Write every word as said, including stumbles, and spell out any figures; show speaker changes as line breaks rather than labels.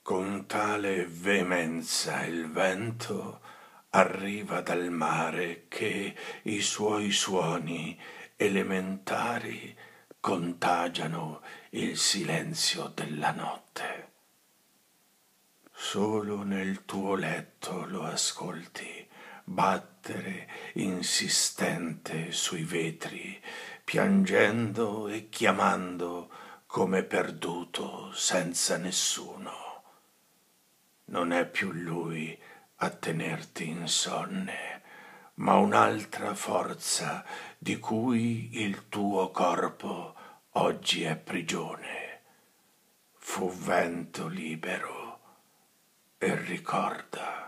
Con tale veemenza il vento arriva dal mare che i suoi suoni elementari contagiano il silenzio della notte. Solo nel tuo letto lo ascolti battere insistente sui vetri, piangendo e chiamando come perduto senza nessuno. Non è più lui a tenerti insonne, ma un'altra forza di cui il tuo corpo oggi è prigione. Fu vento libero e ricorda.